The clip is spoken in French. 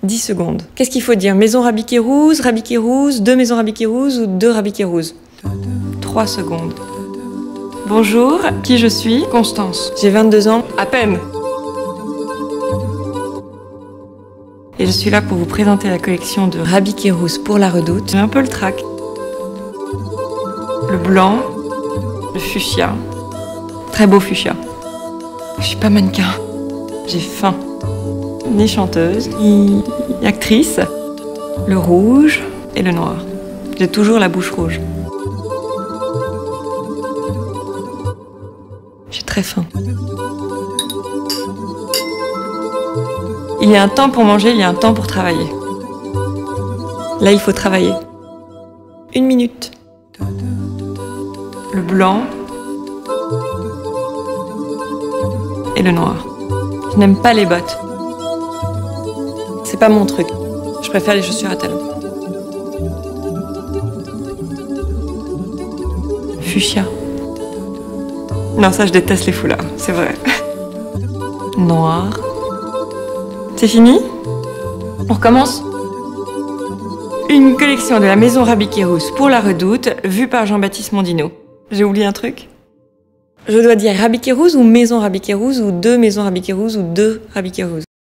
10 secondes. Qu'est-ce qu'il faut dire? Maison Rabiquet-Rouze, deux maisons Rabiquet-Rouze ou deux Rabiquet-Rouze? 3 secondes. Bonjour, qui je suis? Constance. J'ai 22 ans, à peine. Et je suis là pour vous présenter la collection de Rabiquet-Rouze pour la Redoute. J'ai un peu le trac. Le blanc, le fuchsia. Très beau fuchsia. Je suis pas mannequin. J'ai faim. Ni chanteuse, ni actrice. Le rouge et le noir. J'ai toujours la bouche rouge. J'ai très faim. Il y a un temps pour manger, il y a un temps pour travailler. Là, il faut travailler. 1 minute. Le blanc et le noir. Je n'aime pas les bottes. C'est pas mon truc. Je préfère les chaussures à talons. Fuchsia. Non, ça, je déteste les foulards, c'est vrai. Noir. C'est fini? On recommence? Une collection de la maison Rabiquet-Rouze pour la Redoute, vue par Jean-Baptiste Mondino. J'ai oublié un truc? Je dois dire Rabiquet-Rouze ou maison Rabiquet-Rouze ou deux maisons Rabiquet-Rouze ou deux Rabiquet-Rouze?